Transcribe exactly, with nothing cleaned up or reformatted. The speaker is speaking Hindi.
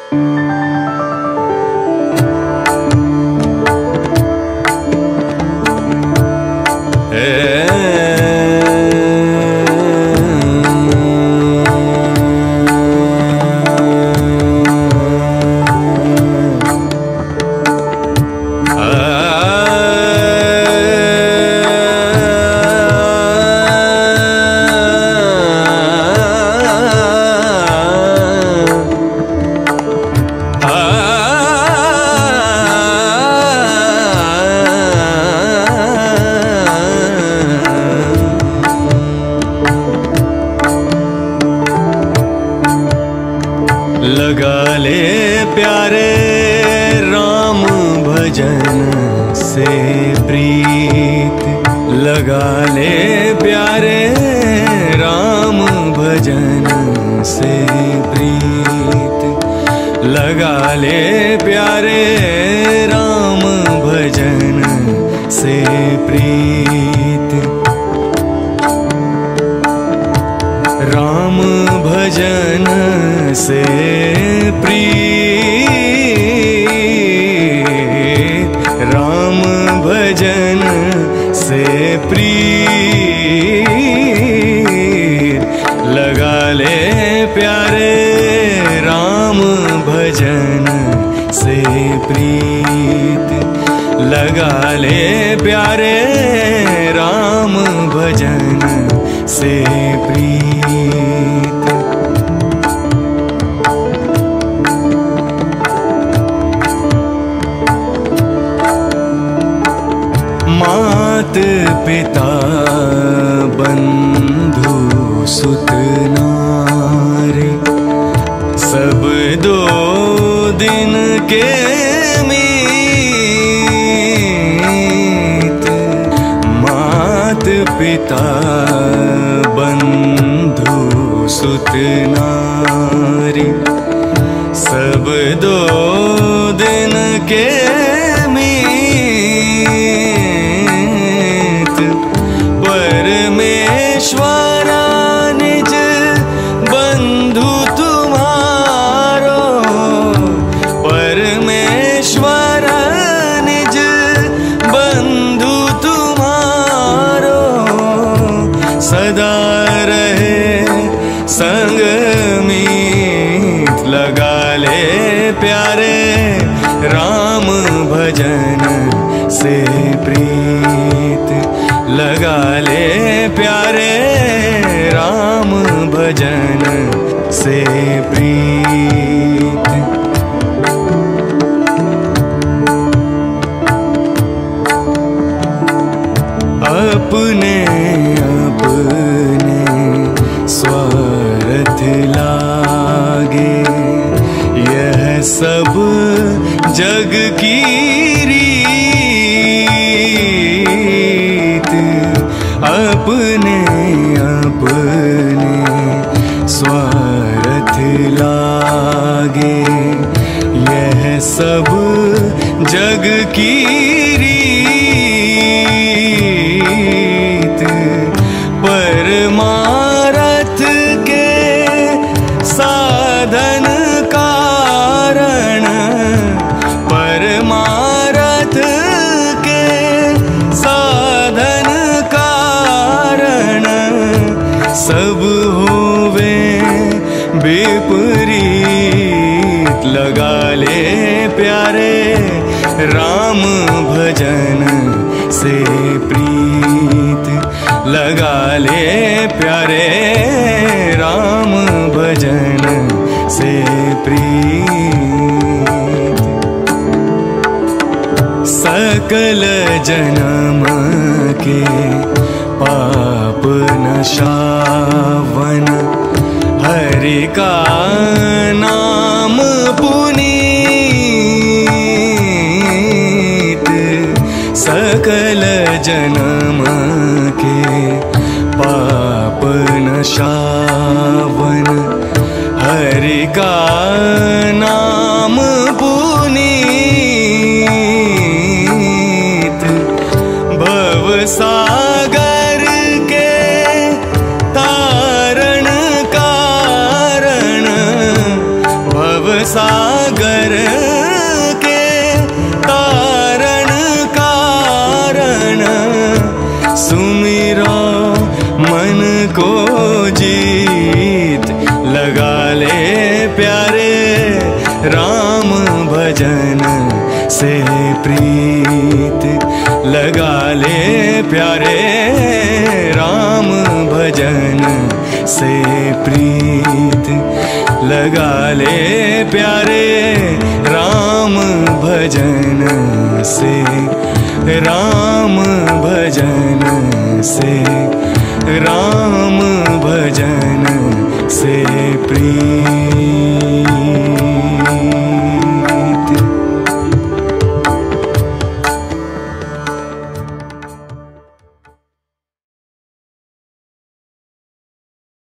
लगा ले प्यारे राम भजन से प्रीत, लगा ले प्यारे राम भजन से प्रीत, लगा ले प्यारे राम भजन से प्रीत। राम भजन से प्रीत, राम भजन से प्रीत, लगा ले प्यारे राम भजन से प्रीत, लगा ले प्यारे राम भजन से प्रीत। मात पिता बंधु सुत नारी, सब दो दिन के मीत। मात पिता बंधु सुत नारी, सब दो दिन के मीत। परमेश्वरा निज बंधु तुम्हारो, परमेश्वरा निज बंधु तुम्हारो, सदा रहे संग मीत। लगा ले प्यारे राम भजन से प्रीत, लगा ले प्यारे राम भजन से प्रीत। अपने अपने स्वार्थ लागे, यह सब जग की रीत। अपने अपने स्वार्थ लागे, यह सब जग की रीत। परमारथ के साधन कारण, परमारथ के साधन कारण, सब होवे विपरीत। लगा ले प्यारे राम भजन से प्रीत, लगा ले प्यारे राम भजन से प्रीत। सकल जन्म के पाप नशावन, हरि का नाम पुनीत। सकल जन्म के पाप नशावन, हरि का नाम पुनीत। भव सागर के तारण कारण, सागर के तारण कारण, सुमिरो मन को जीत, लगा ले प्यारे राम भजन से प्रीत, लगा ले प्यारे राम भजन से प्रीत, लगा ले प्यारे राम भजन से, राम भजन से, राम भजन से प्रीत।